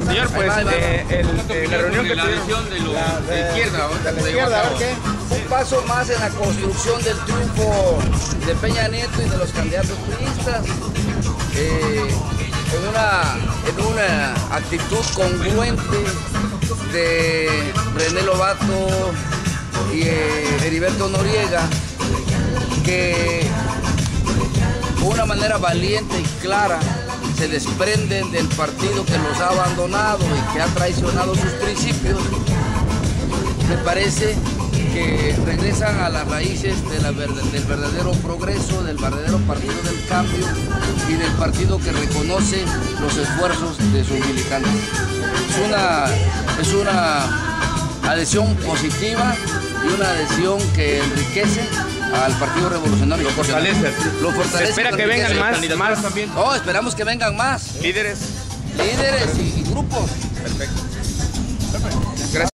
Señor, pues la reunión que tuvieron de la izquierda, a ver qué. Un paso más en la construcción del triunfo de Peña Nieto y de los candidatos priistas, en una actitud congruente de René Lobato y Heriberto Noriega, que de una manera valiente y clara se desprenden del partido que los ha abandonado y que ha traicionado sus principios. Me parece que regresan a las raíces del verdadero progreso, del verdadero partido del cambio y del partido que reconoce los esfuerzos de sus militantes. Es una adhesión positiva y una adhesión que enriquece al Partido Revolucionario. Lo fortalece. Se espera que vengan más también. Oh, esperamos que vengan más. Líderes y grupos. Perfecto.